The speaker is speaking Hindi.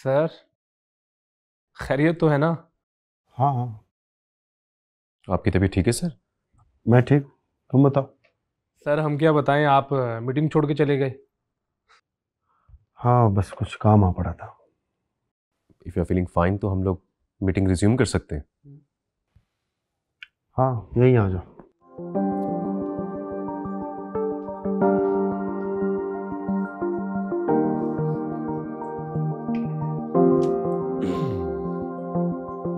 सर, खैरियत तो है ना? हाँ हाँ, आपकी तबीयत ठीक है सर? मैं ठीक। तुम बताओ। सर हम क्या बताएं, आप मीटिंग छोड़ के चले गए। हाँ, बस कुछ काम आ पड़ा था। If you are feeling fine तो हम लोग मीटिंग रिज्यूम कर सकते हैं। हाँ, यहीं आ जाओ।